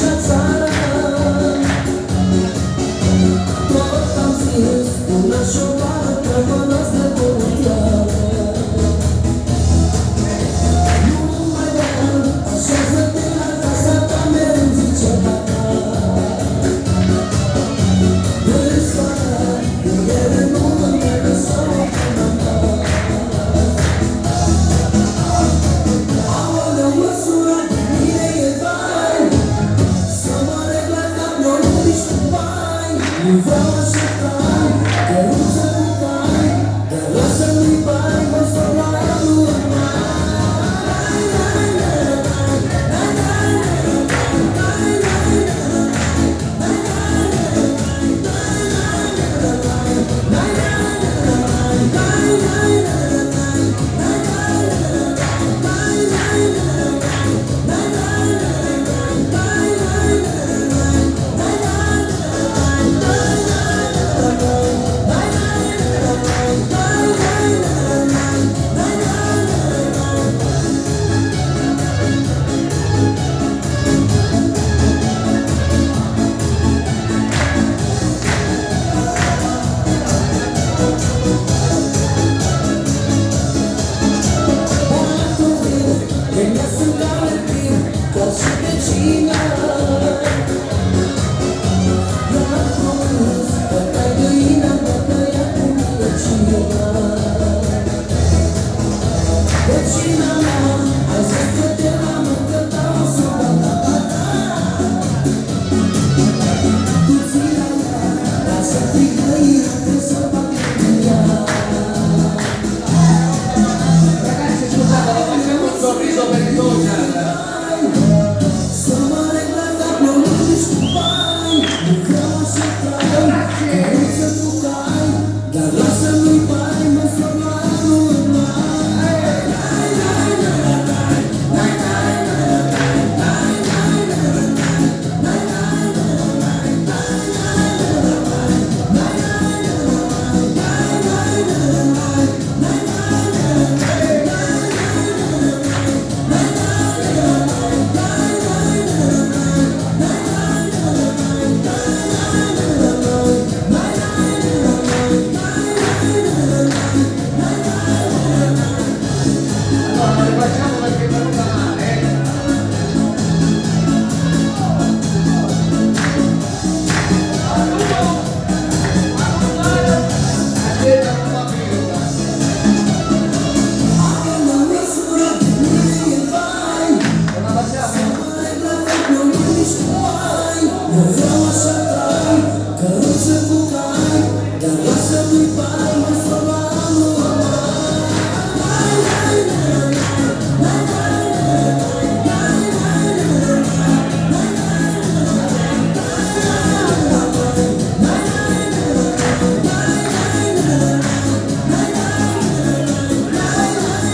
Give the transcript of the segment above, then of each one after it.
așa țară. Tot am zis, una și-o vară, treaba noastră comunitează. Nu mai vreau, așează-te la casa ta, mereu zice tata. Dă-i soară, iubire nu mă merge să o cânta. Aoleu, măsura de mine e vai, să mă regla ca ploruri și vai. Nu vreau așa trai, căruță cu cai, dar lasă-mi bai, mă stau la luna.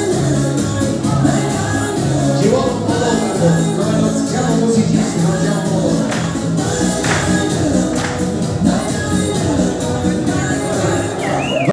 Noi non siamo musicisti, non siamo